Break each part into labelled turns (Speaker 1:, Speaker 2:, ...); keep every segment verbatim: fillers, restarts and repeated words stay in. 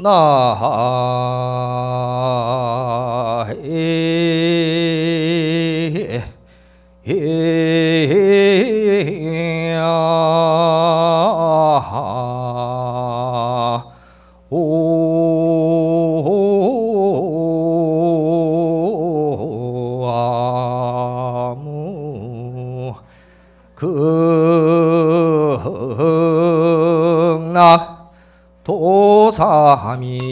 Speaker 1: 극락 도사미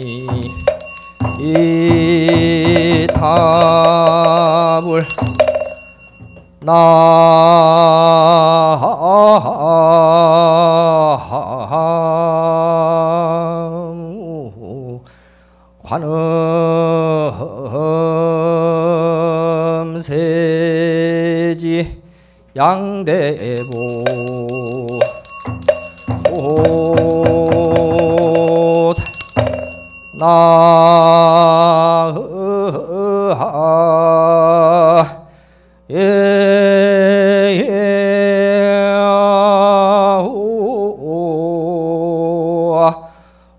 Speaker 1: 이타불 나무 관음세지 양대보 나으하 예예오아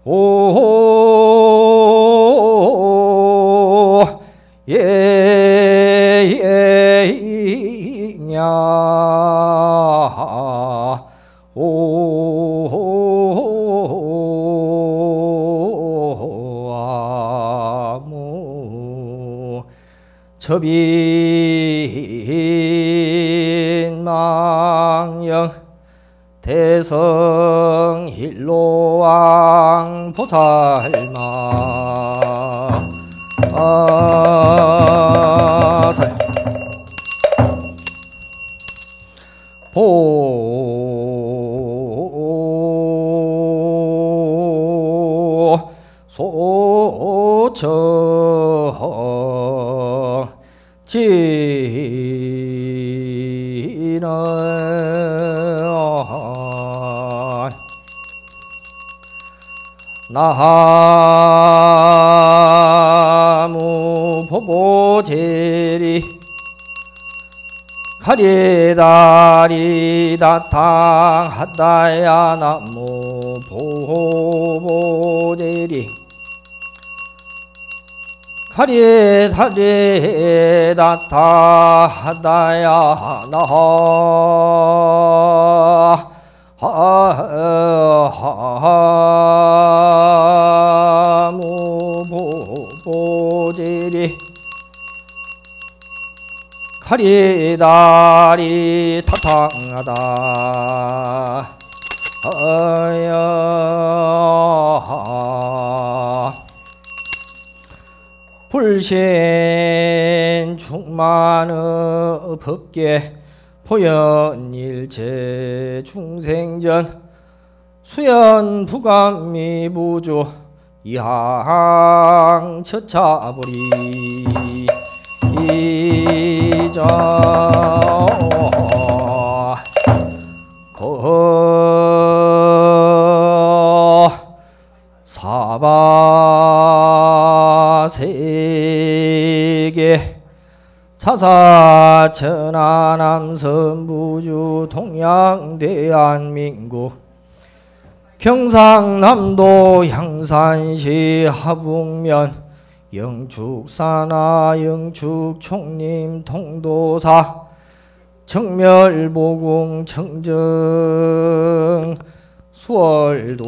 Speaker 1: 오 예예이냐 오아무 처빈망령 대성힐로왕 보살마 아살 보 소청 지는 나무 보보제리 가리다리 다탕 하다야 나무 보보제리 가리다리 다탕 하다야 나하 하무 보보제리 가리다리 타탕하다 어여 불신 충만의 법계 포연일체 중생전 수연 부감미부주 이항 처차불이 이자 거 사바세계 사사천하남선부주 동양대한민국 경상남도 향산시 하북면 영축사나 영축총림 통도사 청멸보궁 청정 수월도량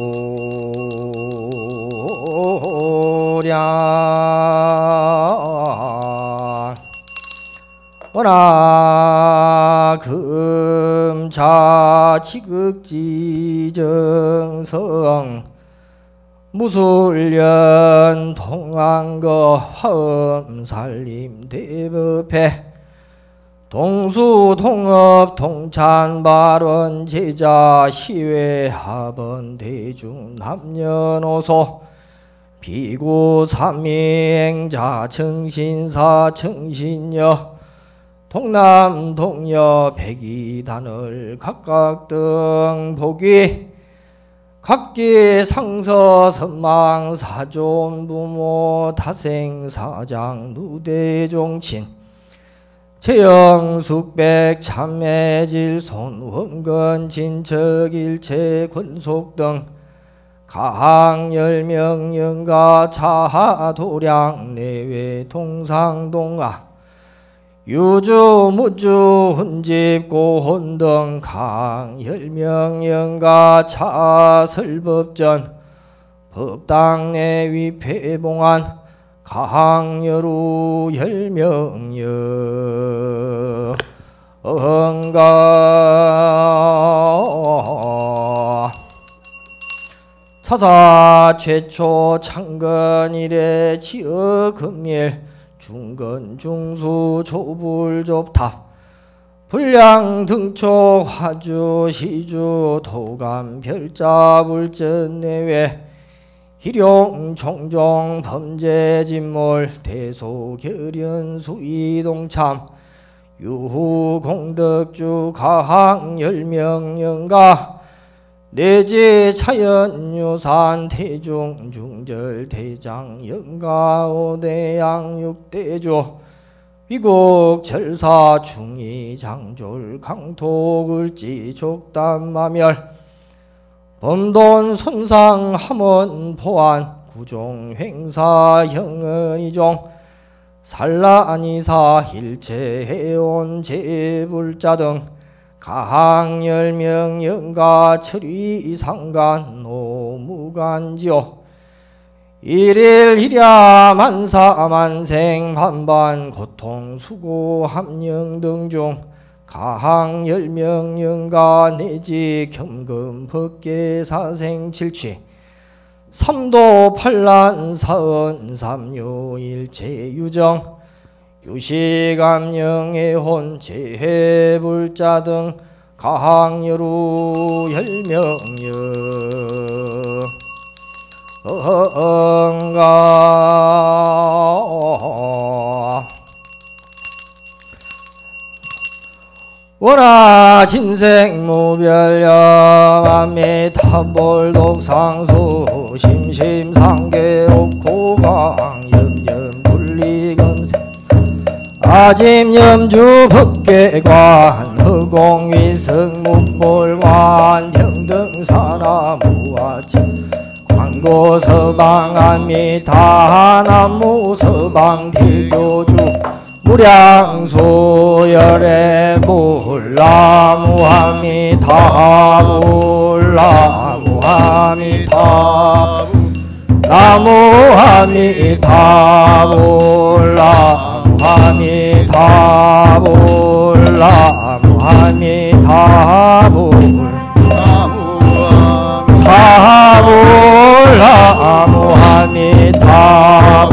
Speaker 1: 원하 금자 지극지정성 무술련 통한거 화엄살림 대법회 동수통업 통찬발원 제자 시외합원 대중 남녀노소 비구 삼미행자 청신사 청신녀 동남 동여 백이단을 각각 등 보기 각기 상서 선망 사존 부모 타생 사장 누대종친 재영숙백 참매질 손원건 진척일체 권속 등 가항열명 영가 차도량 내외 동상동아 유주 무주 훈집 고혼등 강열명 영가 차설법전 법당 내위 폐봉안 가항여루 열명여 응가 차사 최초 창건 이래 지어 금일 중건 중수 조불 좁탑 불량 등촉 화주 시주 도감 별자 불전 내외 희룡 총종 범죄 진몰 대소 결연 수의 동참 유후 공덕주 가항 열명 영가 내지 차연유산 태중 중절 대장 영가 오대양 육대조 위국 절사 중이 장졸 강토 글지 족담마멸 범돈 손상 함원 포안 구종 횡사 형은이종 산란이사 일체 해온 제불자 등 가항열명 영가 철위 상간 노무간지요 일일 일야 만사 만생 환반 고통 수고 함령 등중 가항열명 영가 내지 겸금 법계 사생 칠취 삼도 팔란 사은 삼유 일체 유정 유시감령해혼 재해불자 등 가항여루 열명여 응가 원하 진생무별령 암미타볼 독상수 심심상계 옥고강 염염불리금세 아짐염주 법계관 허공위승 묵볼관 평등사나무와지 광고서방암미타 남무서방딜교주 무량소열의 불나무아미타 불나무아미타 나무아미타 불나무아미타 불나무아미타 불나무아미타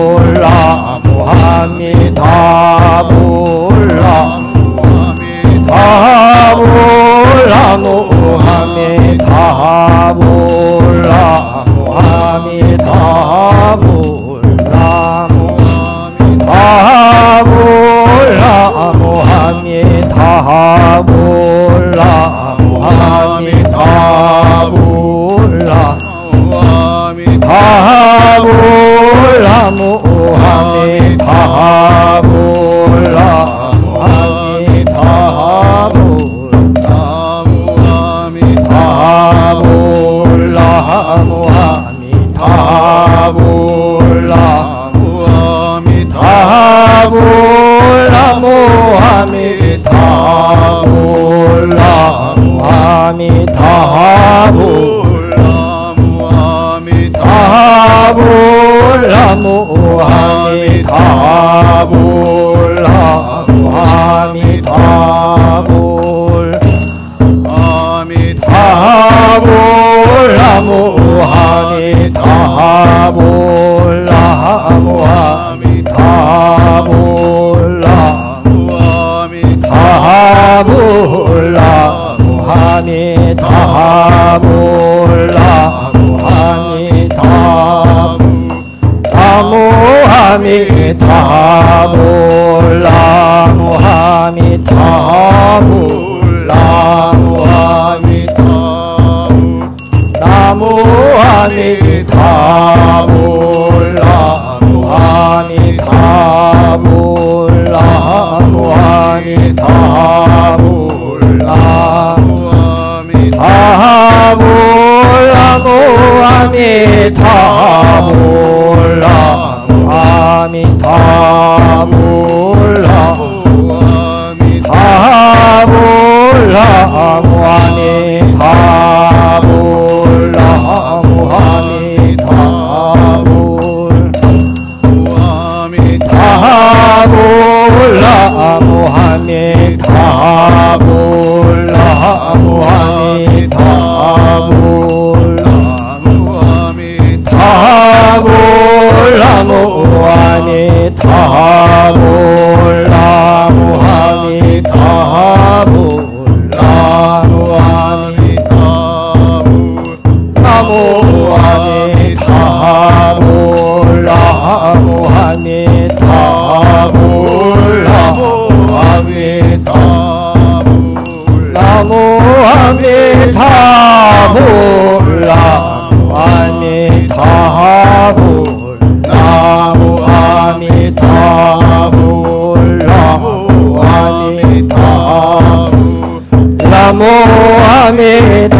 Speaker 1: 불나무아미타 불나무아미타 불나무아미타 불나무아미타 불나무아미타 나무아미타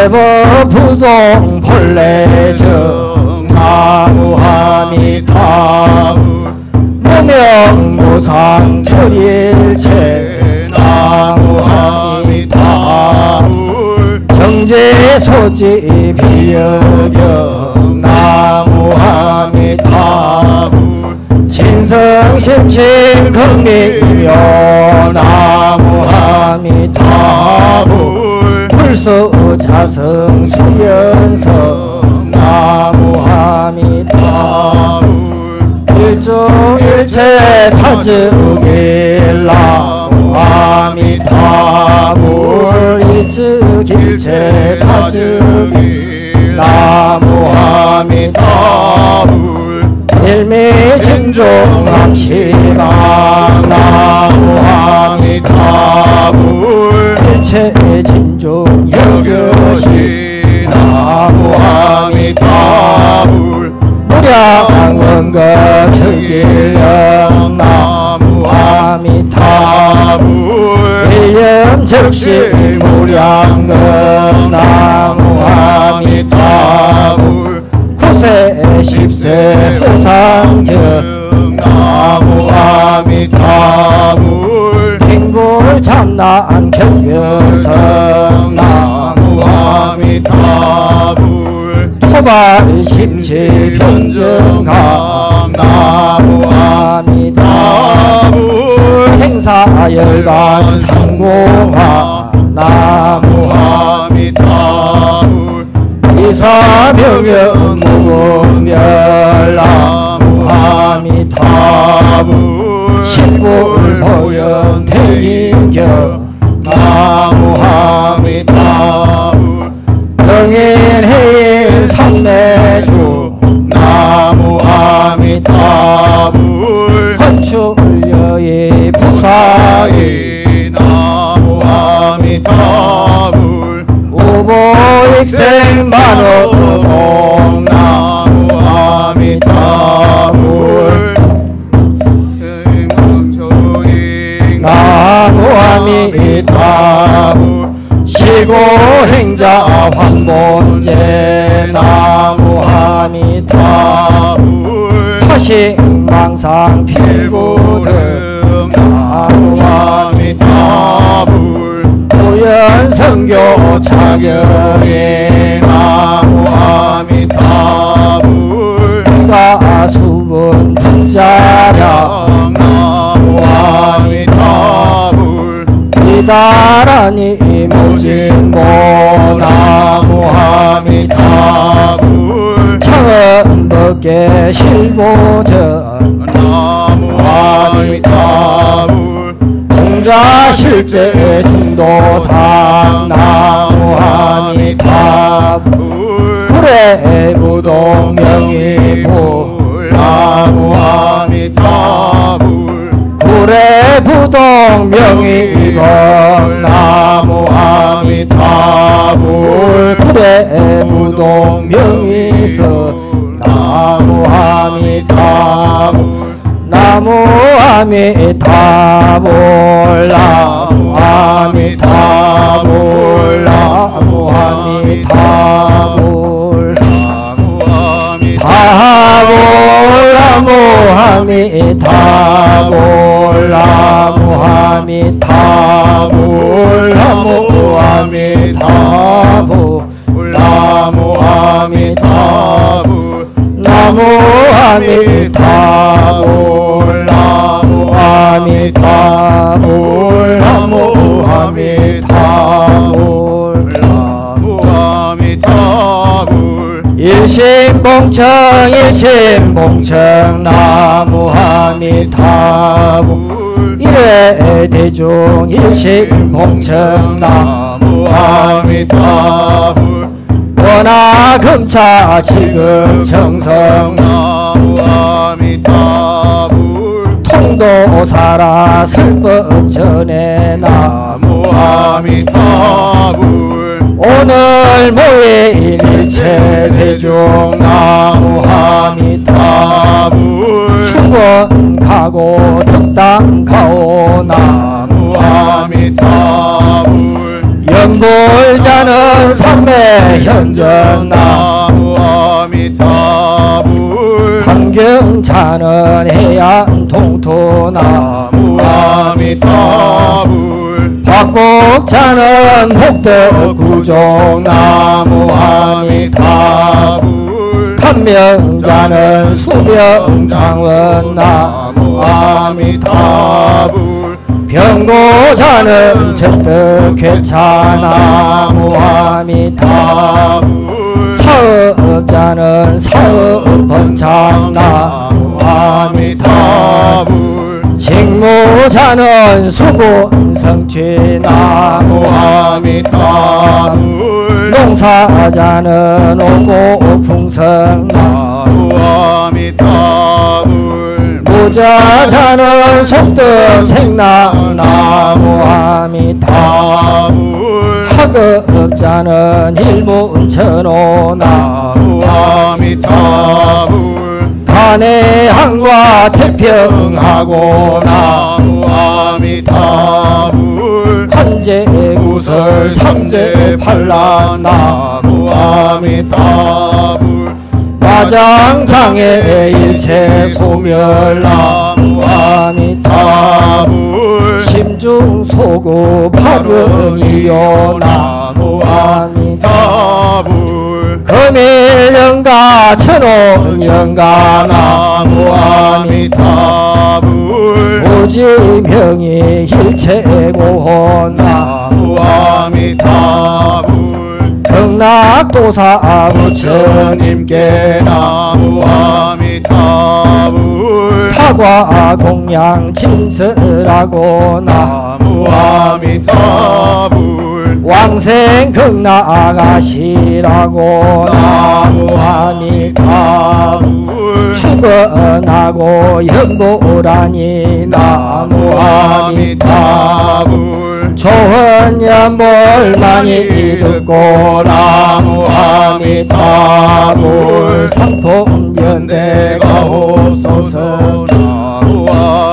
Speaker 1: 대법 부동 본래정 나무 아미타불 무명무상 철일체 나무 아미타불 정제소지 비여경 나무 아미타불 진성심신 극미묘 나무 아미타불 불소자성 수연성 나무 아미타불 일종일체 타즉일 나무 아미타불 일즉일체 타즉일 나무 아미타불 일미진종함시방 나무 아미타불 일체진종 여교시 나무 아미타불 무량원급 청길령 나무 아미타불 일념적시 무량급 나무 아미타불 구세 십세 호상정 나무 아미타불 빙불 참난 경명성 나무 아미타불 토발 심치 변정감 나무 아미타불 행사열반 상공화 나무 아미타불 이사명령 무분별 나무 아미타불 신불보현 대인경 나무 아미타불 정인해인 삼내주 나무 아미타불 헌출여의 부사의 나무 아미타불 우보익생만호봉 나무 아미타불 나무 아미타불 시고행자 환본제 나무 아미타불 화식망상 필부등 나무 아미타불 우연성교 차경의 나무 아미타불 가수분 등자량 나무 아미타불 이다라니 무진모 나무 아미타불 창은법계 실보전 나무 아미타불 공자실제 중도상 나무 아미타불 구례부동 명의불 나무 아미타불 구례부동 명의법 나무 아미타불 구례부동 명의서 나무 아미타불 나무 아미타불 나무 아미타불 나무 아미타불 나무 아미타불 나무 아미타불 나무 아미타불 나무 아미타불 나무 아미타불 나무 아미타불 나무 아미타불 나무 아미타불 일심봉청 일심봉청 나무 아미타불 일회대중 일심봉청 나무 아미타불 원하금차 지금 정성 나무 아미타불 통도사라 설법전에 나무 아미타불 오늘 모인 일체 대중 나무 아미타불 충원 가고 득당 가오 나무 아미타불 연불자는 삼매현전
Speaker 2: 나무 아미타불
Speaker 1: 환경차는 해양 동토 나무
Speaker 2: 아미타불
Speaker 1: 박곡차는 복덕 구종 나무 아미타불 탄명자는 수명장원 나무 아미타불 병고자는 적덕회차 나무 아미타불 사업자는 사업번창 나무 아미타불 직무자는 수곤성취 나무 아미타불 농사자는 오고풍성 나무 아미타불 무자자는 속덕생남 나무 아미타불 학업자는 일문천호 나무 아미타불 간해항과 태평하고 나무 아미타불 관제구설 삼재팔란 나무 아미타불 화장장애 일체 소멸 나무 아미타불 심중소구 파른이요 나무 아미타불 금일영가 천원영가 나무 아미타불 오지명이 일체고혼 나무 아미타불 경락도사 부처님께 나무 아미타불 타과 공양 진설하고 나무 아미타불 왕생 극락하시라고 나무 아미타불 축원하고 연보라니 나무 아미타불 좋은 연볼 많이 듣고 나무 아미타불 상품연대가 옵소서 나무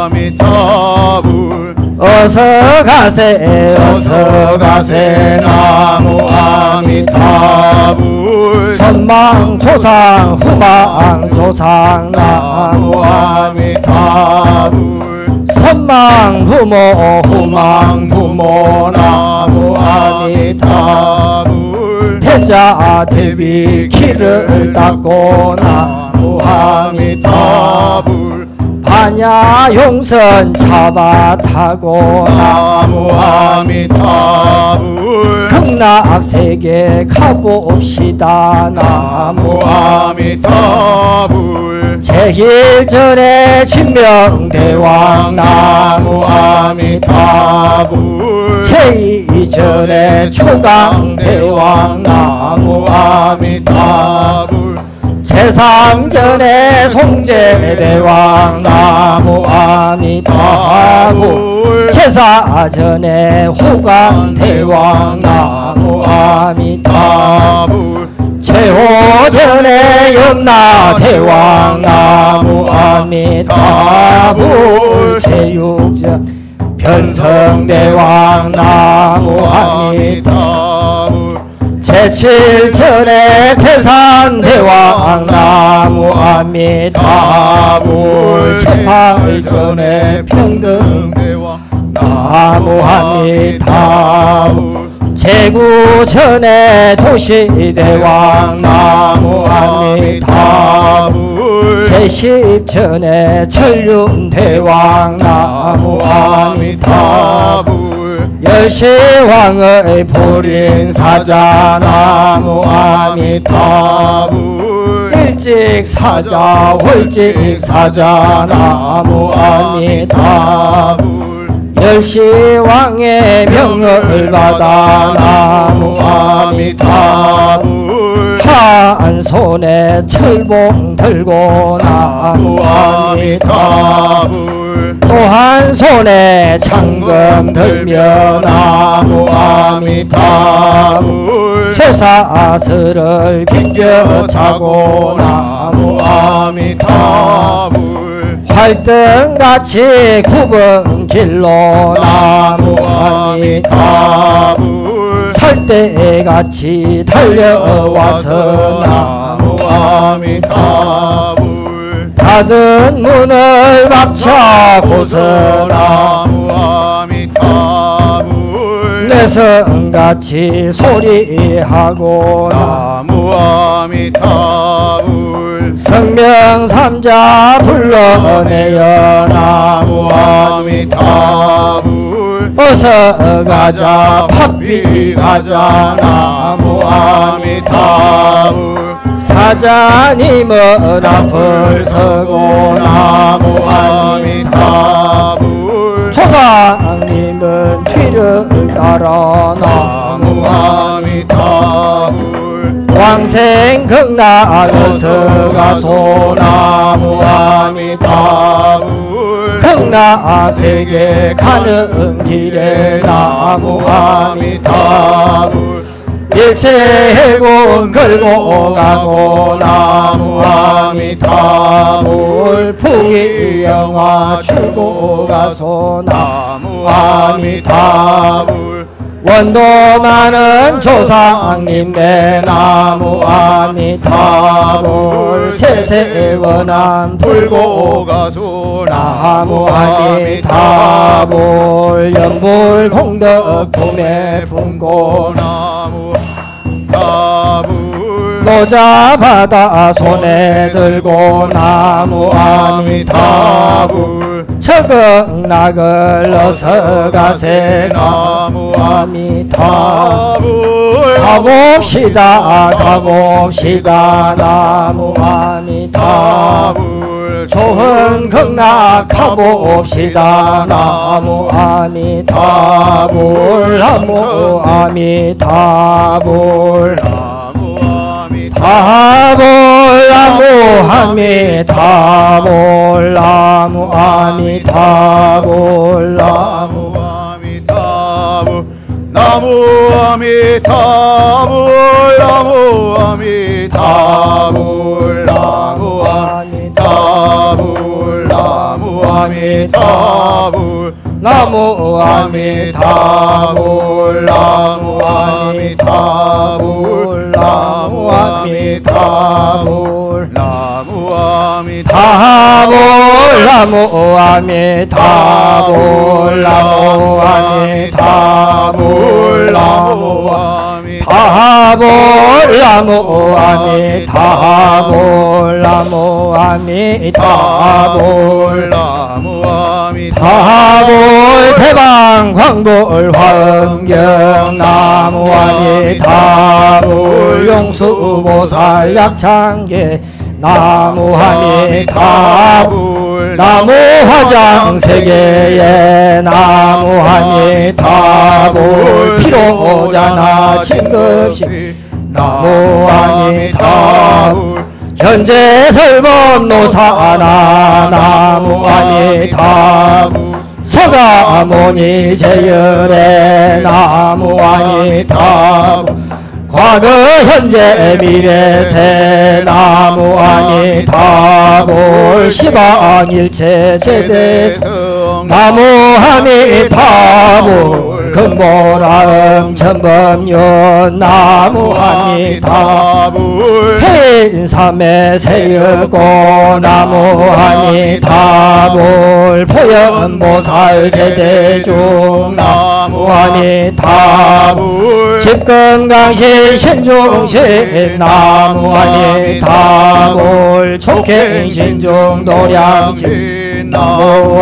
Speaker 1: 아미타불 어서 가세 어서 가세 나무 아미타불 선망조상 후망조상 나무 아미타불 선망부모 후망부모 나무 아미타불 태자 대비 길을 닦고 나무 아미타불 반야용선 차밭하고 나무 아미타불 극락세계 가봅시다 나무 아미타불 제일전에 진명대왕 나무 아미타불 제이전에 초강대왕 나무 아미타불 제삼전에 송제대왕 나무 아미타불 제사전에 호강대왕 나무 아미타불 제오전에 염라대왕 나무 아미타불 제육전 변성대왕 나무 아미타불 제칠전에 태산대왕 나무 아미타불 제팔전에 평등대왕 나무 아미타불 제구전에 도시대왕 나무 아미타불 제십전에 천륜대왕 나무 아미타불 열시왕의 불인사자 나무 아미타불 일직사자 월직사자 나무 아미타불 열시왕의 명을 받아 나무 아미타불 한 손에 철봉 들고 나무 아미타불 또 한 손에 창금 들며 나무 아미타불 쇠사슬을 비껴 차고 나무 아미타불 팔등같이 굽은 길로 나무 아미타불 설대같이 달려와서 나무 아미타불 닫은 문을 박차고서 나무 아미타불 내성같이 소리하고 나무 아미타불 성명삼자 불러내어 나무 아미타불 어서 가자 팥비 가자 나무 아미타불 사자님은 앞을 서고 나무 아미타불 조상님은 뒤를 따라 나무 아미타불 왕생 극락에서 가소 나무 아미타불 극락세계 가는 길에 나무 아미타불 일체 해군 걸고 가고 나무 아미타불 부귀영화 출고 가소 나무 아미타불 원도 많은 조상님 내 나무 아미타불 세세원한 불고 가소 나무 아미타불 연불 공덕 품에 품고 나무 아미타불 노자바다 손에 들고 나무 아미타불 처극락을 어서 가세 나무 아미타불 가봅시다 가봅시다 나무 아미타불 좋은 극락 가봅시다 나무 아미타불 나무 아미타불 타볼 나무 아미타불 나무 아미타불 나무 아미타불 나무 아미타불 나무 아미타불 나무 아미타불 나무 아미타불 나무 아미타불 나무 아미타불 나무 아미타불 나무 아미타불 나무 아미타불 나무 아미타불 나무 아미타불 나무 아미타불 나무 아미타불 나무 아미타불 대방 광불 화엄경 나무 아미타불 용수보살 약창계 나무 아미타불 나무 화장 세계에 나무 아미타불 피로자나 진급시 나무 아미타불 현재 설법 노사나 나무 아미타불 서가모니 제열에 나무 아미타불 과거 현재 미래세 나무 아미타불 시방일체 제대성 나무 아미타불 금보라음 천범연 나무 아미타불 해인삼의 세였고 나무 아미타불 포연보살 제대중 나무 아미타불 집건강신 신중신 나무 아미타불 촉행신중 노량신 나무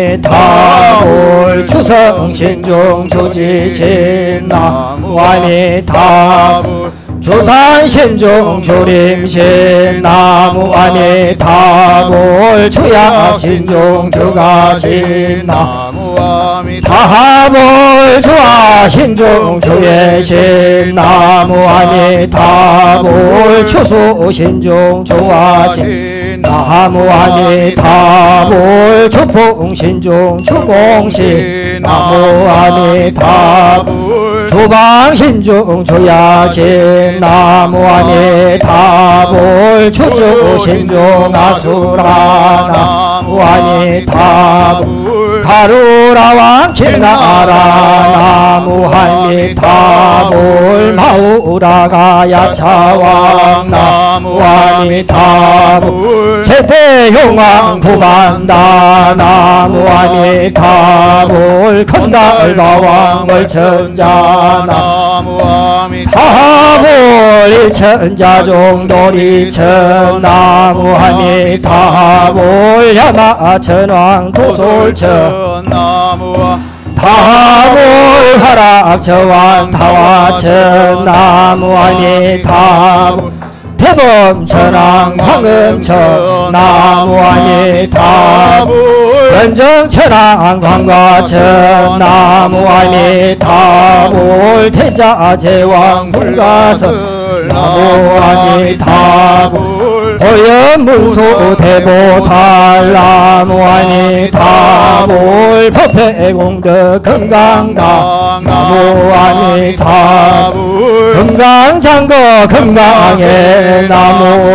Speaker 1: 아미타불 추성신중 조지신 나무 아미타불 조산신중 조림신 나무 아미타불 주야신중 주가신 나무 아미타불 주아신중 주예신 나무 아미타불 추수신중 주아신 나무 아미타불 주풍신중 주공신 나무 아미타불 주방신중 주야신 나무 아미타불 추주신중 아수라 나무 나무 아미타불 가루라왕 김나라 나무 아미타불 마우라가 야차왕 나무 아미타불 제대용왕 구반다 나무 아미타불 건달바왕 월천자 나무 아미타불 일천자종 도리천 나무 아미타불 야마천왕 도솔천 나무 타불 화락천왕 타화천 나무 아미타불 대범천왕 황금천 나무 아미타불 변정천왕 광과천 나무 아미타불 태자제왕 불가설 나무 아미타불 호연문소 대보살 나무 아미타불 법회공덕 금강당 나무 아미타불 금강장거 금강에 나무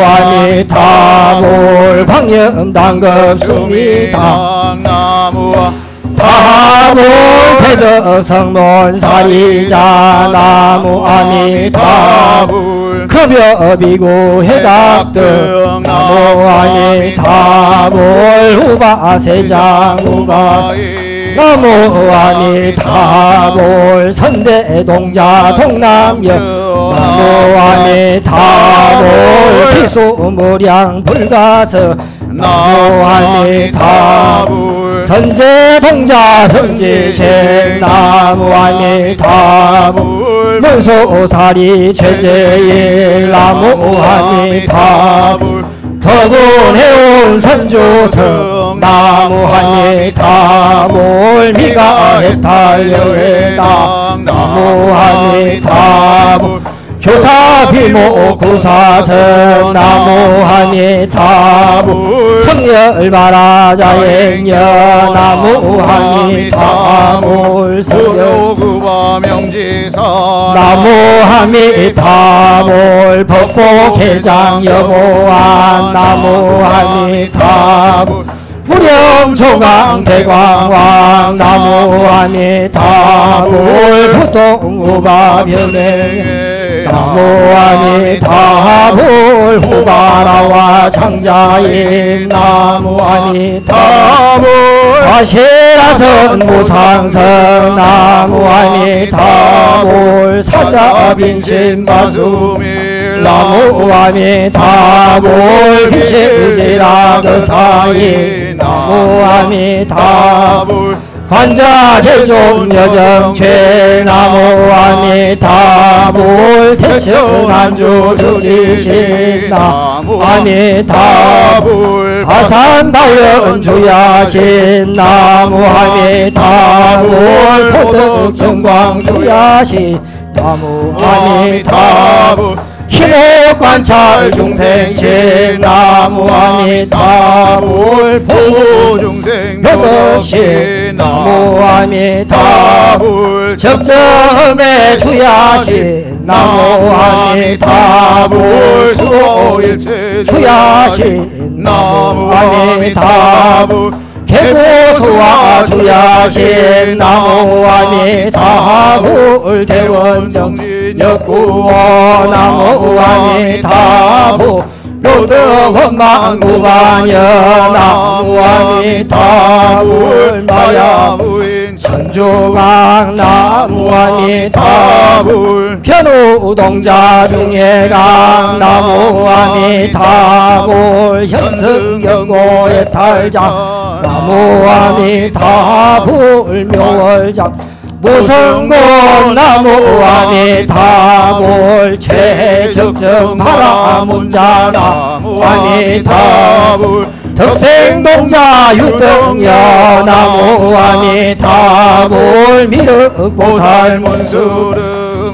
Speaker 1: 아미타불 광염당거 수미당 나무 타불 대덕성문 사리자 나무 아미타불 급여비고 해답등 나무 아미타불 후바세장 후바이 나무 아미타불 선대동자 동남역 나무 아미타불 비수무량 불가서 나무 아미타불 선제동자 선지생 나무 아미타불 문소사리 최재일 나무 아미타불 더군해온 선조성 나무 아미타불 미가해탈여회당 나무 아미타불 교사비모 구사선 나무 아미타불 성열바라자행여 나무 아미타불 성열구바 명지사 나무 아미타불 법고개장 여보안 나무 아미타불 무령조강 대광왕 나무 아미타불 부동우바 변행 나무 아미타불 후바라와 창자인 나무 아미타불 아시라선 무상선 나무 아미타불 사자빈신 마수밀 나무 아미타불 비실지라 그사인 나무 아미타불 관자제종 여정최 나무 아미타불 대천안주 주지신 나무 아미타불 아산바연 주야신 나무 아미타불 포덕정광 주야신 나무 아미타불 희목관찰 중생신 나무 아미타불 보중생 묘덕신 나무 아미타불 적점의 주야신 나무 아미타불 수호일체 주야신 나무 아미타불 개고수와 주야신 나무 아미타불 대원정진 역구원 나무 아미타불 묘덕원망 구반여 나무 아미타불 마야무인 천주강 나무 아미타불 변우동자 중예강 나무 아미타불 현승여고의 탈자 나무 아미타불 묘월장 무성공 나무 아미타불 최적정 바라문자 나무 아미타불 덕생동자 유등여 나무 아미타불 미륵보살 문수름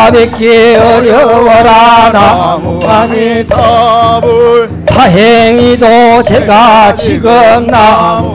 Speaker 1: 뵙기 어려워라. 나무 아미타불. 다행히도 제가 지금 나무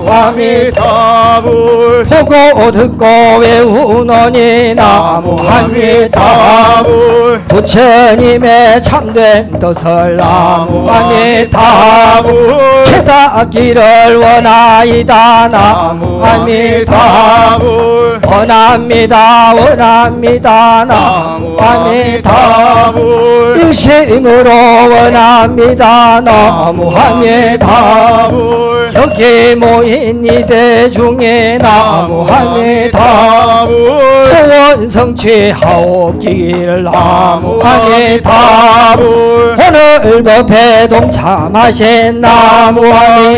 Speaker 1: 아미타불 보고 듣고 외우노니 나무 아미타불 부처님의 참된 뜻을 나무 아미타불 깨닫기를 원하이다. 나무 아미타불 원합니다 원합니다. 나무 아미타불 일심으로 원합니다. 나무 아미타불 여기 모인 이대 중에 나무 아미타불 소원 성취하옵길. 나무 아미타불 오늘 법회 동참하신 나무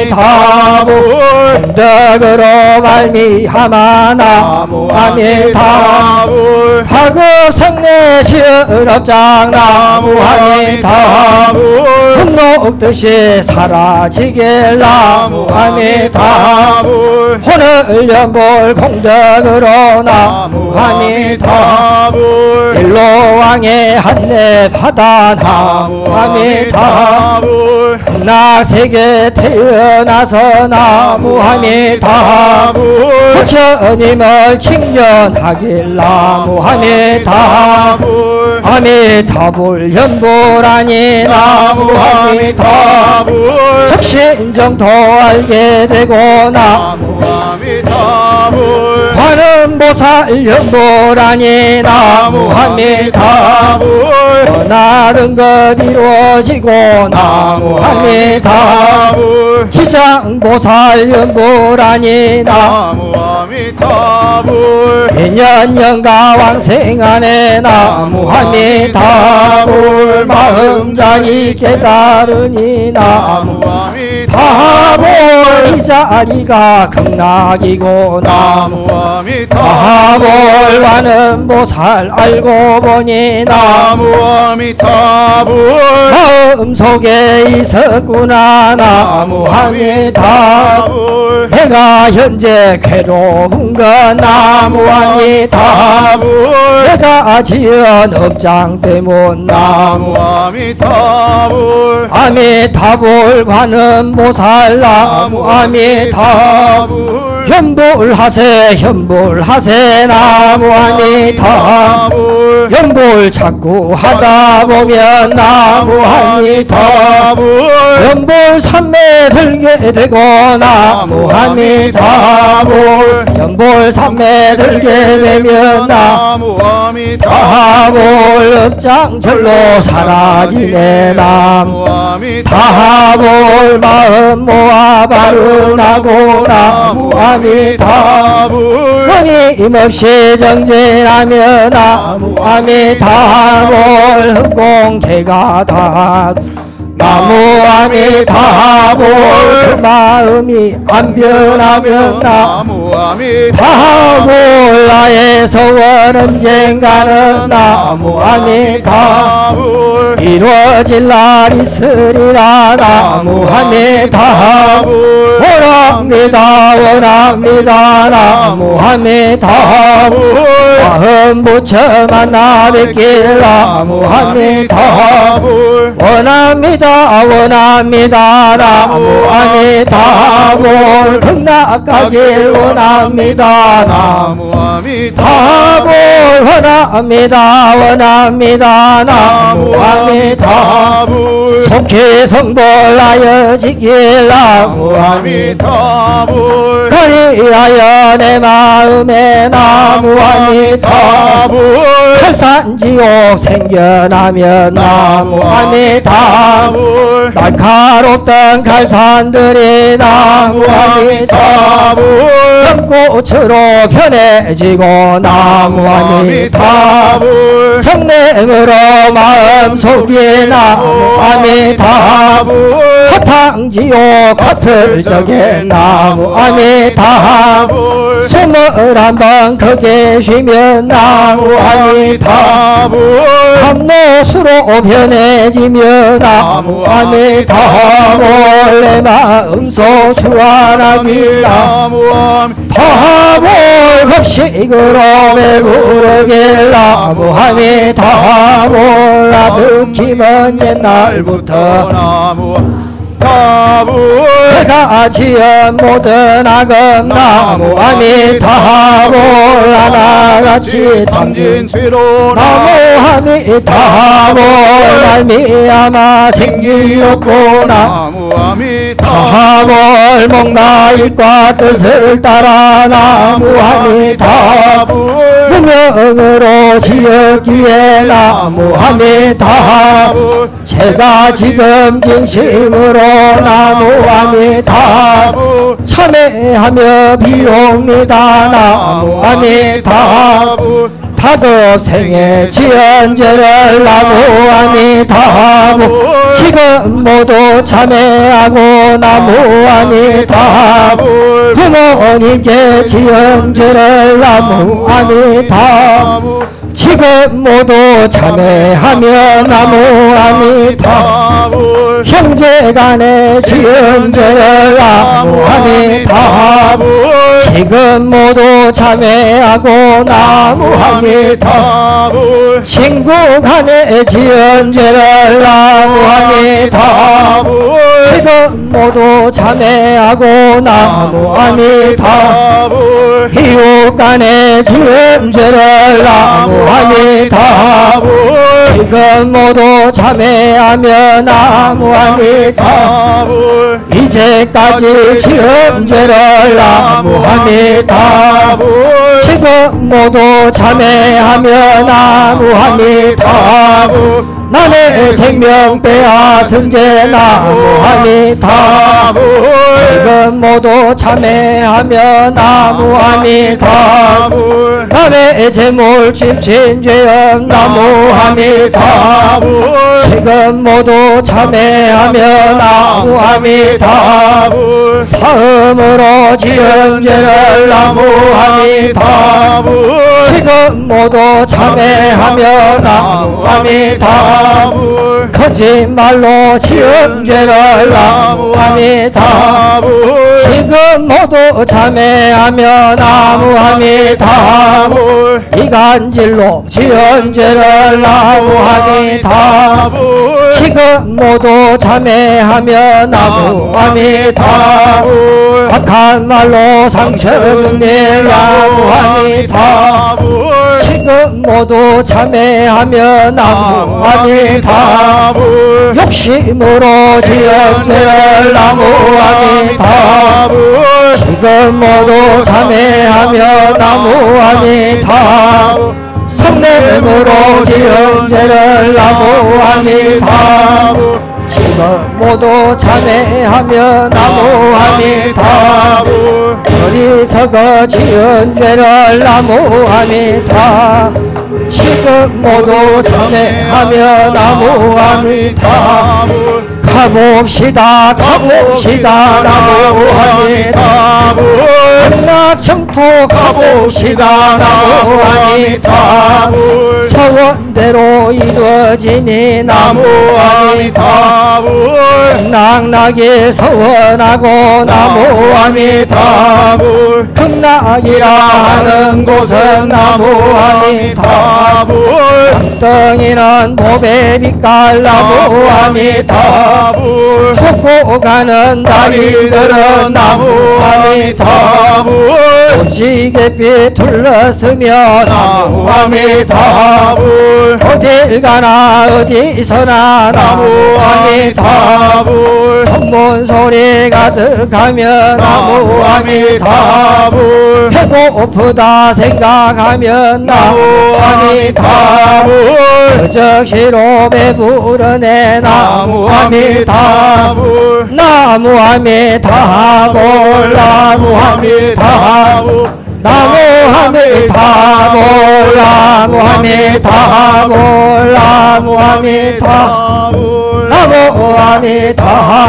Speaker 1: 아미타불 공덕으로 말미암아 나무 아미타불 하급 성내 시은업장 나무 아미타불 분노뜻이 사라지길. 나무 아미타불 오늘 연볼 공덕으로 나무 아미타불 일로왕의 한내 받아 나무 아미타불 극락세계 태어나서 나무 아미타불 부처님을 칭견하길. 나무 아미타불 아미타불 연보라니 나무 아미타불 적신정토 알게 되고. 나무 아미타불 관음보살 연보라니 나무 아미타불 원하던 것 이루어지고. 나무 아미타불 지장보살 연보라니 나무 아미타불 인연영가 왕생안에 나무 아미타불 마음장이 깨달으니. 나무 아미타불 이 자리가 극락이고. 나무 아미타불 관음보살 알고 보니. 나무 아미타불 마음속에 있었구나. 나무 아미타불 내가 현재 괴로운 건 나무 아미타불 내가 지은 업장 때문. 나무 아미타불 아미타불 관음보살 나무 아미타불 현불하세 현불하세. 나무 아미타불 연불 자꾸 하다 보면. 나무 아미타불 연불 삼매 들게 되고. 나무 아미타불 연불 삼매 들게 되면. 나무 아미타불 업장절로 사라지네. 나무 아미타불 마음 모아 바르나고. 나무 아미타불 끊임없이 정진하며. 나무 아미타불 흑공개가 다. 나무 아미타불 그 마음이 안 변하면. 나무 아미타불 나의 소원 언젠가는. 나무 아미타불 이루어질 날 있으리라. 나무 아미타불 원합니다 원합니다. 나무 아미타불 마음 부처 만나 뵙길. 나무 아미타불 원합니다 원합니다. 나무 아미타불 극락가길 원합니다. 나무 아미타불 원합니다 원합니다. 나무 아미타불 속히 성불하여지길. 나무 아미타불 그리하여 내 마음에. 나무 아미타불 탈산지옥 생겨나면. 나무 아미타불 날카롭던 칼산들이. 나무 아미타불 연꽃으로 변해지고. 나무 아미타불 성냄으로 마음속에. 나무 아미타불 화탕지옥 같을 적에. 나무 아미타불 숨을 한번 크게 쉬면. 나무 아미타불 함노수로 변해지며 나무 아미타불 내 마음속 주안하길 나무 아미타불 법식으로 배부르길 나무 아미타불 아득히먼 옛날부터 나무 내가 지은 모든 악음 나무 아미타불 하나같이 담진 죄로 나무 아미타불 말미암아 생기었고 나무 아미타불 목나잇과 뜻을 따라 나무 아미타불 무명으로 지었기에 나무 아미타불 제가 지금 진심으로 나무 아미타불 참회하며 비옵니다 나무 아미타불 다급생에 지은 죄를 나무 아미타불 지금 모두 참회하고 나무 아미타불 부모님께 지은 죄를 나무 아미타불 지금 모두 참회하며 나무 아미타불 형제간에 지은 죄를 나무 아미타불 지금 모두 참회하고 나무 아미타불 친구간에 지은 죄를 나무 아미타불 지금 모두 참회하고 나무 아미타불 이웃간에 지은 죄를 나무 아미타불 지금 모두 참회하며 나무 아미타불 이제까지 지은 죄를 나무 아미타불 지금 모두 참회하며 나무 아미타불 나의 생명 빼앗은 죄 나무 아미타불 지금 모두 참회하며 나무 아미타불 남의 재물 집신 죄업 나무 아미타불 지금 모두 참회하며 나무 아미타불 사음으로 지은 죄를 나무 아미타불 지금 모두 참회하며 나무 아미타불 거짓말로 지은 죄를 나무 아미타불 지금 모두 참회하며 나무 아미타불 이간질로 지은 죄를 나무 아미타불 지금 모두 참회하며 나무 아미타불 악한 말로 상처 준 일 나무 아미타불 지금 모두 참회하며 나무 아미타불 욕심으로 지은 죄를 나무 아미타불 지금 모두 참회하며 나무 아미타불 성냄으로 지은 죄를 나무 아미타불 지금 모두 참회하며 나무 아미타불 어리석어 지은 죄를 나무 아미타불 지금 모두 참회하며 나무 아미타불 가봅시다 가봅시다 나무 아미타불 한나청토 가봅시다 나무 아미타불 서원대로 이루어지니 나무 아미타불 극락나길 서원하고 나무 아미타불 극락이라 하는 곳은 나무 아미타불 땅덩이는 보배 빛깔 나무 아미타불 헛고 가는 다리들은 나무 아미타불 오지게빛 둘러쓰며 나무 아미타불 어딜 가나 어디서나 나무 아미타불 성문소리 가득하며 나무 아미타불 배고프다 생각하면 나무 아미타불 그적시로 배부르네 나무 아미타불 나무 아미타불 나무 아미타불 나무 아미타불 나무 아미타불 나무 아미타불 나무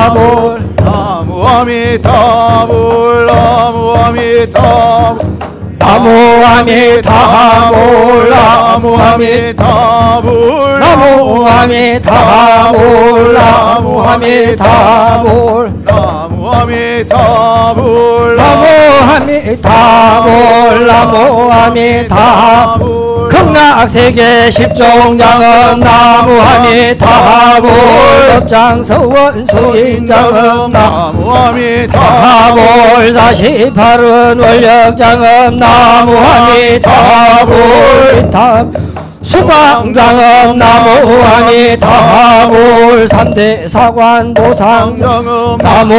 Speaker 1: 아미타불 나무 아미타불 나무 아미타불 나무 아미타불 나무 아미타불 나무 아미타불 나무 아미타불
Speaker 2: 나무 아미타불
Speaker 1: 나무 아미타불 나무 아미타불 극락세계 십종장엄 나무 아미타불 법장서원 수인장엄
Speaker 2: 나무 아미타불
Speaker 1: 나무 사십팔은 원력장엄 나무 아미타불 이탑 수광장엄 나무 아미타불 삼대 사관 보상장엄 나무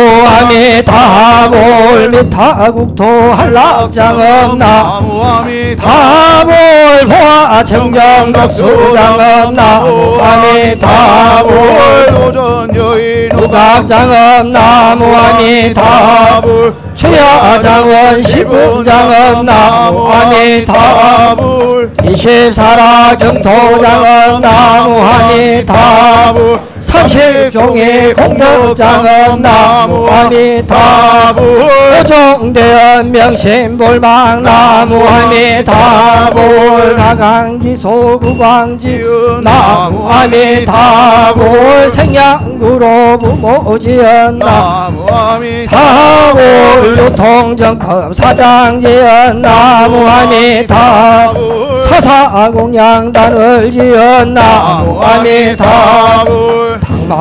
Speaker 1: 아미타불 미타국토 한락장엄 나무 아미타불 보아청정 덕수장엄 나무 아미타불
Speaker 2: 도전여인
Speaker 1: 우각장엄 나무 아미타불 추야장원 시분장엄 나무 아미타불 이십사락 정토장엄 나무 아미타불 삼십종의 공덕장엄 나무 아미타불 오종대원 명심볼망 나무 아미타불 가강기소 구광지은 나무 아미타불 생양구로 부모지은
Speaker 2: 나무 아미타불
Speaker 1: 타불 유통정법 사장지은 나무 아미타불 사사공양단을 지은 나무 아미타불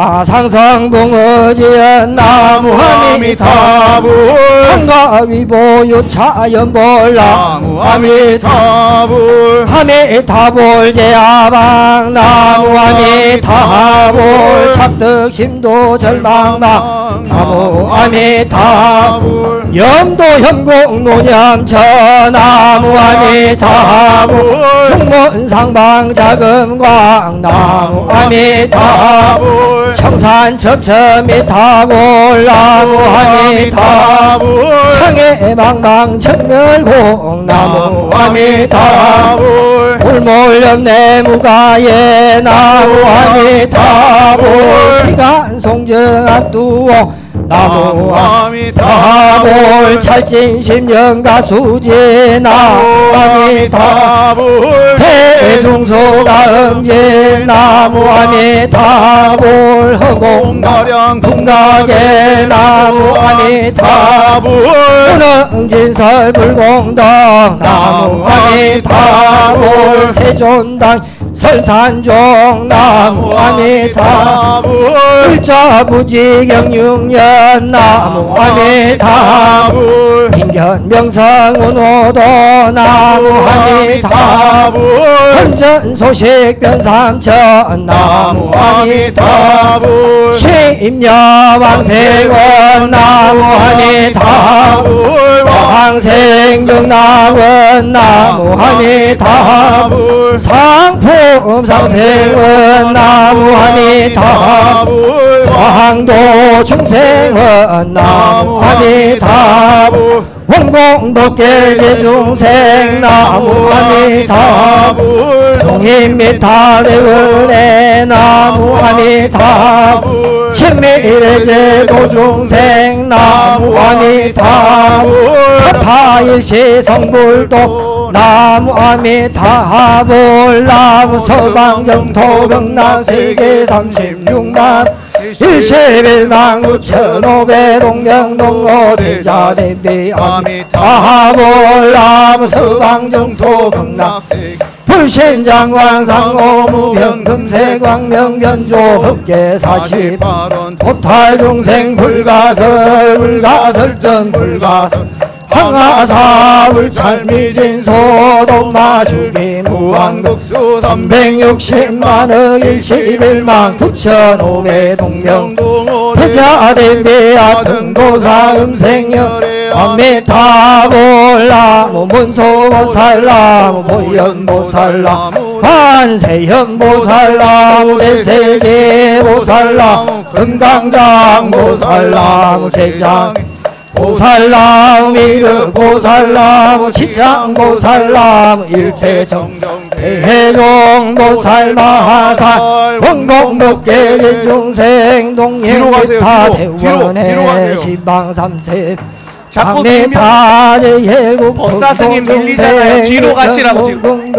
Speaker 1: 당마상성붕어지은 나무 아미타불 한가위보 유차연볼 나무 아미타불 아미타불 제야방 나무 아미타불 착득심도 절망망 나무 아미타불 염도 현공 노념처 나무 아미타불 흉문상방 자금광 나무 아미타불 청산 첩첩미타불 나무 아미타불 창해망망 천멸공 나무 아미타불 울몰염내 무가예 나무 아미타불 기간송정 안두오 나무 아미타불 찰진심령가 수지 나무 아미타불 대중소가 음진 나무 아미타불 허공가령 궁각의 나무 아미타불 운흥진설 불공덕 나무 아미타불 세존당 설산종 나무 아미타불 일자부지경육년 나무 아미타불 인견명성 운호도 나무 아미타불 헌전소식 변삼천 나무 아미타불 십녀왕생원 나무 아미타불 왕생경나원 나무 아미타불 상품상생원 나무 아미타불 왕도 중생원 나무 아미타불 원공덕계제중생 나무 아미타불 동인미타대원의 나무 아미타불 신미래제도중생 나무 아미타불 차파일시 성불도 나무 아미타불 나무 서방정토 경남세계 삼십육만 일십일만 구천오백 동명동호 대자대비 아미타불 나무 서방정토 경남세계 불신장왕상오무병금세광명변조 흑계사십팔원 도탈중생 불가설 불가설전 불가설 황하사 울찰미진소 돈마주기 무한국수 삼백육십만억 일십일만 구천오백 동명동호 대자대비 아등도사 음생열의 아미타불 나무 문소보살 나무 보현보살 나무 관세현보살 나무 대세계보살 나무 금강장보살 나무 제장 보살나무 미륵보살나무 치장보살나무 일체정정 대해종보살 마하살 원공덕계진중생 동행기타 대원의 시방삼세
Speaker 3: 자꾸 밀면 법사스님 밀리잖아요. 뒤로 가시라고 지금.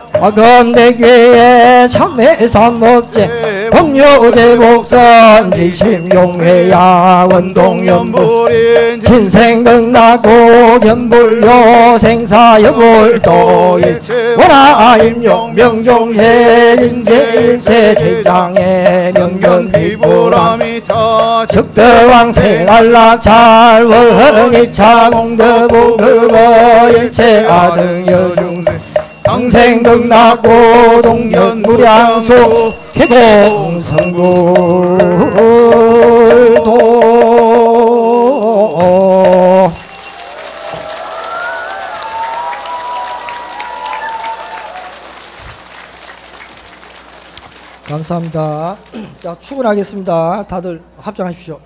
Speaker 1: 검대교의 참회삼업제 법료제복선 지심용회야 원동연불 진생극나고 견불요 생사여불도일 원하임용 명종해 인제일체 제장에 명견비보람 즉대왕 생활락찰 원이차 공덕보급어 일체 아등여중생 당생극락고 동연무량소 개공성불도 감사합니다. 자, 출근하겠습니다. 다들 합장하십시오.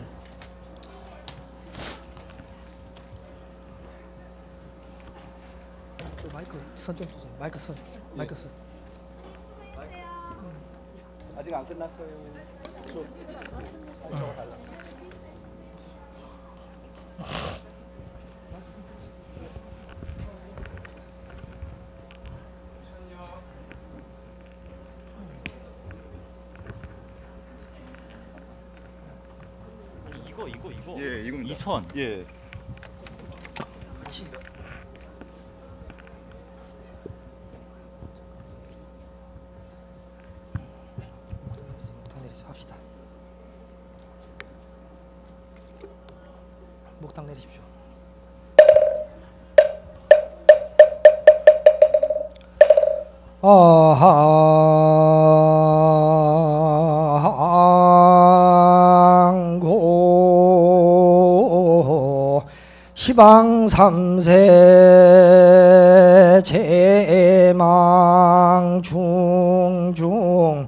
Speaker 1: 마이크 선 좀 주세요. 마이크 선. 마이크 선. 아직 안 끝났어요. 좀.
Speaker 4: 이거 이거 이거.
Speaker 2: 예, 이겁니다.
Speaker 4: 이 선.
Speaker 2: 예.
Speaker 1: 같이. 목탕 내리세요. 합시다. 목탕 내리십시오. 아항고 시방삼세 제망중중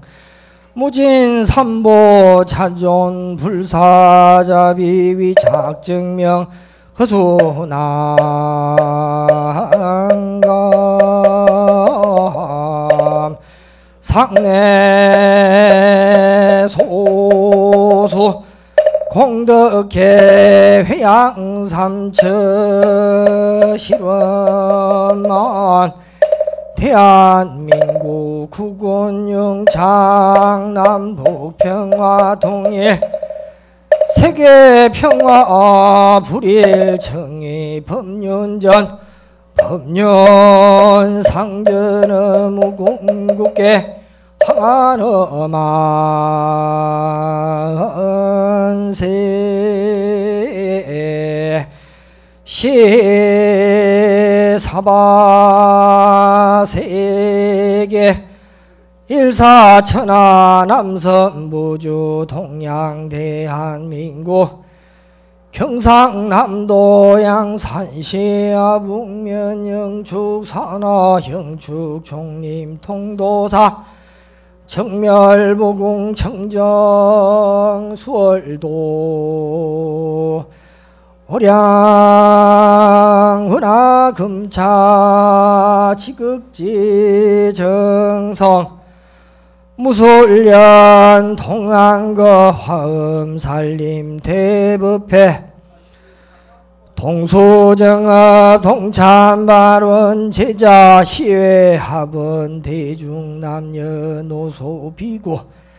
Speaker 1: 무진삼보 자존 불사자비위 작증명 허수난감 상내 소수 공덕회 회양삼처 실원만 대한민국 국군영창 남북평화 통일 세계평화 불일청의 법륜전 법륜상전 무궁국계 항안세 시사바세계 일사천하 남선부주 동양 대한민국 경상남도 양산시야 북면 영축 산하 영축 종림 통도사 정멸보궁 청정 수월도 오량 은하금차 지극지 정성 무술련 동안거 화음살림 대법회 동수정업 동참발원 제자 시회 합원 대중남녀 노소비구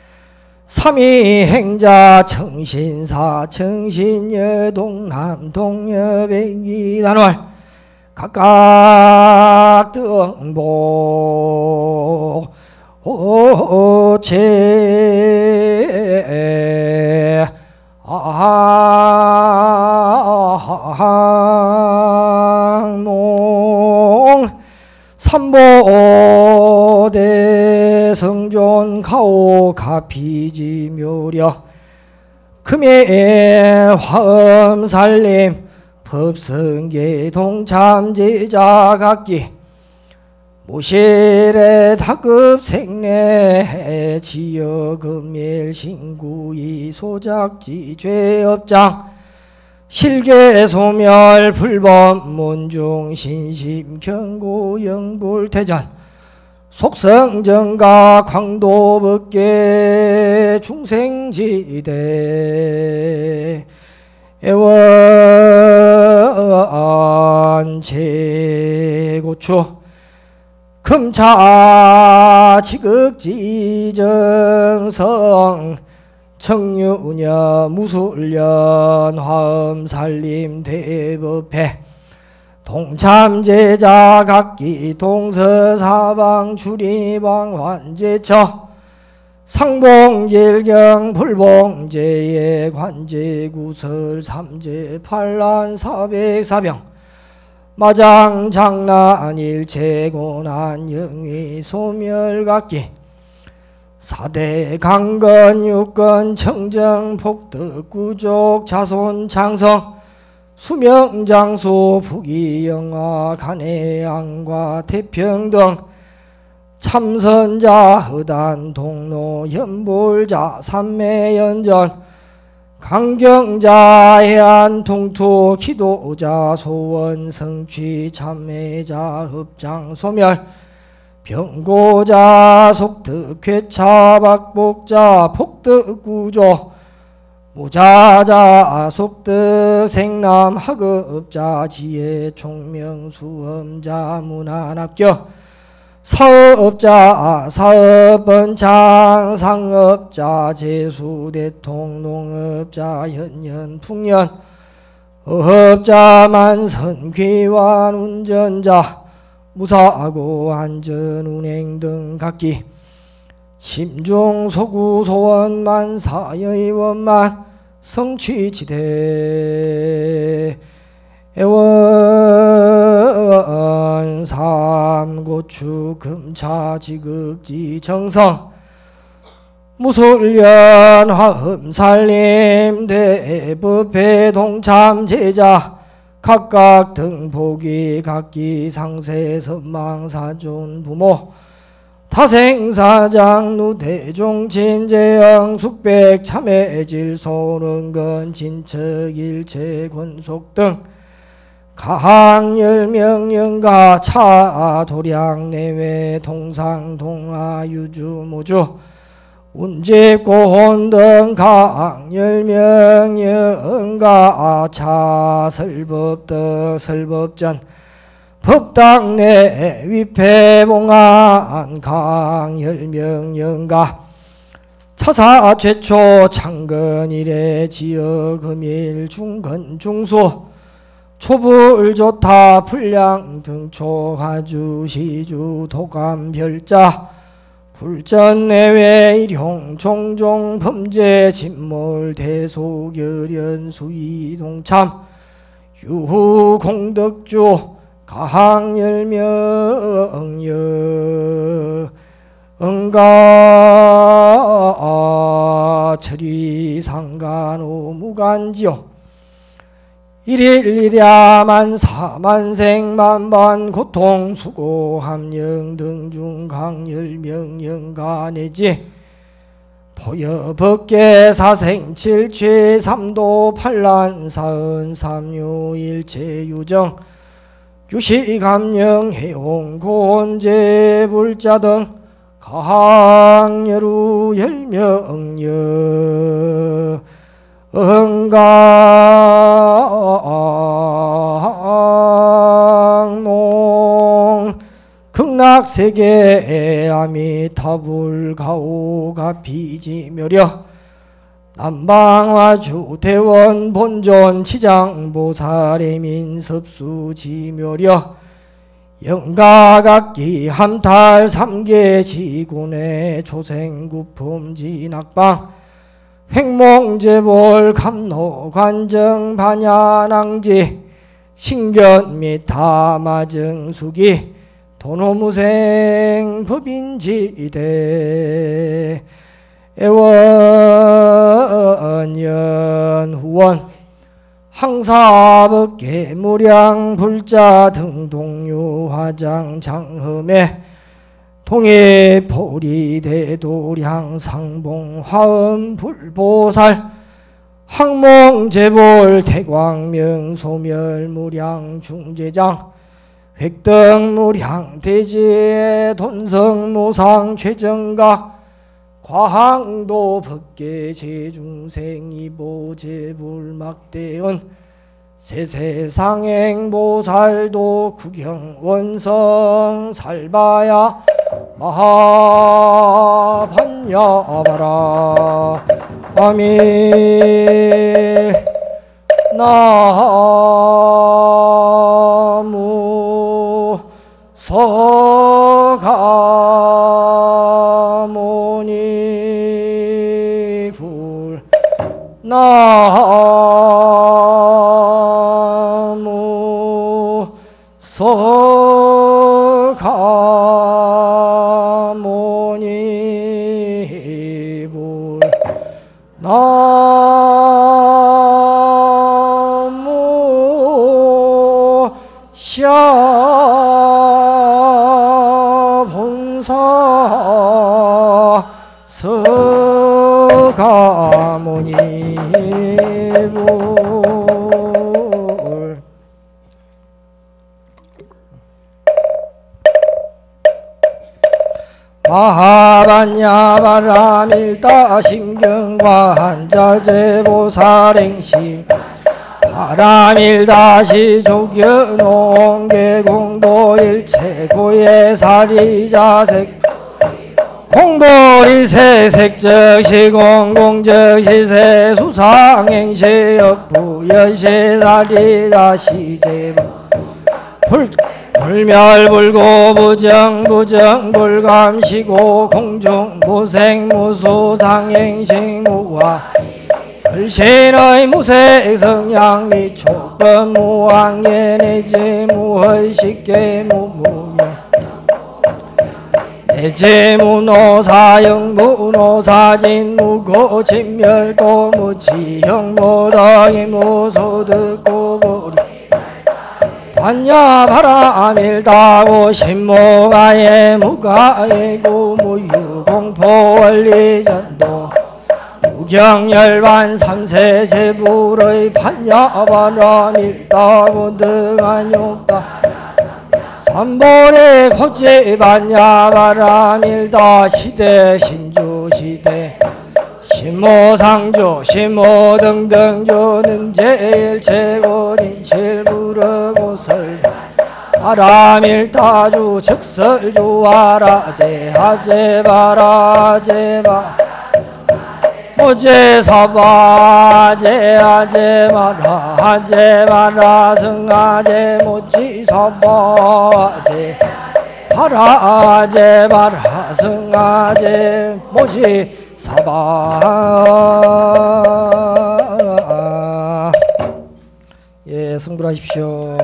Speaker 1: 삼위행자 청신사 청신여 동남 동여 백이단월 각각 등복 오체 항몽 삼보대 성존 가오 가피지 묘력 금일 화엄살림 법성계 동참제자 각기 모실의 다급 생내 지여 금일 신구이 소작지 죄업장 실계 소멸 불법 문중 신심 경고 영불대전 속성정가 광도법계 중생지대 애원 제고추 금차 지극지정성 청유녀 무술련 화엄살림 대법회 동참제자 각기 동서사방 출입왕 환제처 상봉길경 불봉제의 관제구설 삼제팔란 사백사병 마장장난 일체고난 영위 소멸각기 사대 강건 육건 청정 폭덕 구족 자손 장성 수명장수 부귀영화 간해양과 태평등 참선자 허단 동로 연불자 삼매연전 강경자 해안 통투 기도자 소원 성취 참매자 흡장 소멸 병고자 속득 괴차 박복자 폭득 구조 무자자 속득 생남 학업자 지혜 총명 수험자 문안합격 사업자 사업번창 상업자 재수대통 농업자 현현 풍년 어업자 만선 귀환 운전자 무사고 안전 운행 등 각기 심중 소구 소원 만사의 원만 성취지대 애원 삼고추 금차 지극지 정성 무술련 화엄살림 대법회 동참 제자 각각 등복이 각기 상세 선망 사존 부모 타생사장 누대종 진재영 숙백 참회질 소른건 진척 일체 권속 등 가항열명 영가 차 도량 내외 동상 동하 유주 모주 운집고혼 등 가항열명 영가 차 설법 등 설법전 법당 내 위패봉안 강열명 영가 차사 최초 창건일에 지어 금일 중건 중수 초불 좋다 불량 등초 하주 시주 도감 별자 불전 내외 일용 종종 범죄 진몰 대소결연 수의 동참 유후 공덕주 가항열명여 응가 처리상간호 무간지요 일일일야 만사 만생 만반 고통 수고 함령 등중 강열명 영가 내지 보여 법계 사생 칠취 삼도 팔란 사은 삼유 일체 유정 유시감령 해용 고원제 불자 등 가항여루 열명여 응강농 극락세계 아미타불 가오가 비지묘려 남방화주 대원 본존 치장보살의 민섭수 지묘려 영가각기 함탈 삼계 지군의 초생구품 진학방 횡몽재볼 감노관정 반야낭지 신견 및 다마정수기 도노무생 법인지대 애원연 후원 항사법계 무량 불자 등 동유 화장 장험에 동해 보리 대도량 상봉 화엄 불보살 항몽재볼 태광명 소멸 무량 중재장 획등 무량 대지의 돈성 노상 최정각 과항도 법계 제중생이보 제불막대은 세세상행보살도 구경원성 살바야 마하반야바라 아미 나무 서가모니 불 나무 서가모니 불 나무 샤본사 서가모니 불 마하반야바라밀다 심경과한자제보살행심 바라밀다시 조견옹계공도일체고예사리자색 홍보리세색적시공공적시세수상행시역부여시사리자시제보 불 불멸불고 부정부정불감시고 공중무생무수상행식무와 설신의 무색성양 및 촉법무왕예내지 무허식계 무무명 내지무노사영 무노사진 무고진멸고 무지형 무덕이 무소득고 보리 반야바라밀다고 신무가예 무가예고 무유공포원리전도 무경열반 삼세제불의 반야바라밀다고 등한욕다 삼보리 고치 반야바라밀다 시대 신주시대 신모상주 신모등등주는 제일 최고 진실무르고설 바라밀다주 즉설주 아라제 아제바라제바 모제사바제 아제마라 아제마라 승아제 모지사바제 바라제바라 승아제 모지 사바. 예, 승불하십시오.